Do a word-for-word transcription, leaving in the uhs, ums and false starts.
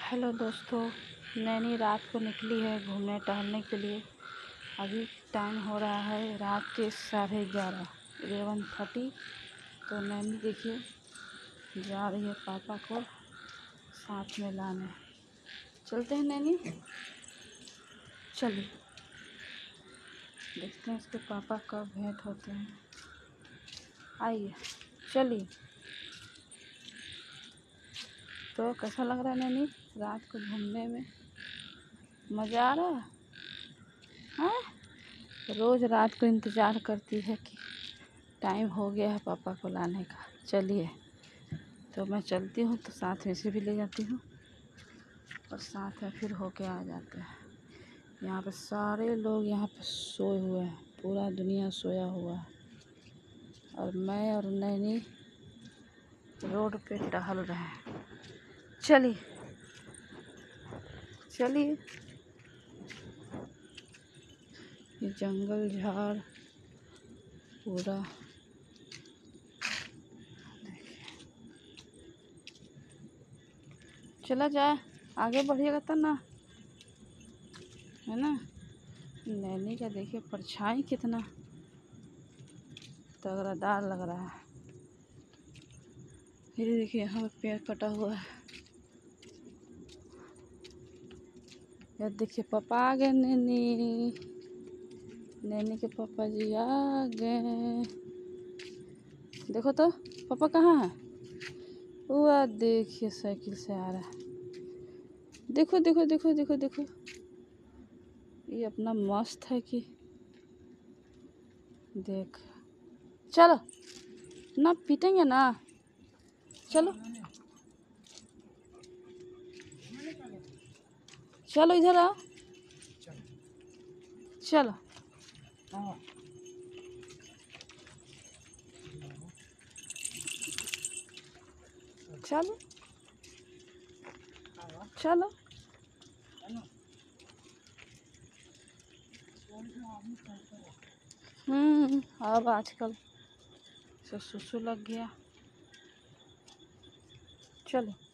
Hello दोस्तों, नैनी रात को निकली है घूमने टहलने के लिए। अभी टाइम हो रहा है रात के साढ़े ग्यारह इलेवन थर्टी। तो नैनी देखिए जा रही है पापा को साथ में लाने। चलते हैं नैनी, चलिए देखते हैं इसके पापा कब भेंट होते हैं। आइए चलिए। तो कैसा लग रहा है नैनी रात को घूमने में? मज़ा आ रहा है? हाँ, रोज़ रात को इंतज़ार करती है कि टाइम हो गया है पापा को लाने का। चलिए तो मैं चलती हूँ तो साथ में से भी ले जाती हूँ और साथ में फिर होके आ जाते हैं। यहाँ पे सारे लोग यहाँ पे सोए हुए हैं, पूरा दुनिया सोया हुआ है और मैं और नैनी रोड पे टहल रहे हैं। चलिए चलिए। ये जंगल झाड़ पूरा चला जाए, आगे बढ़िएगा तब ना, है ना। नैनी का देखिए परछाई कितना तगड़ादार लग रहा है। ये देखिए यहाँ पे पेड़ कटा हुआ है। यार देखिए पापा आ गए, नैनी नैनी के पापा जी आ गए। देखो तो पापा कहाँ है? वो देखिए साइकिल से आ रहा है। देखो देखो देखो देखो देखो, ये अपना मस्त है कि देख। चलो ना पीटेंगे ना, चलो चलो इधर आओ, चलो चलो चलो। हम्म अब आजकल सुसु लग गया। चलो।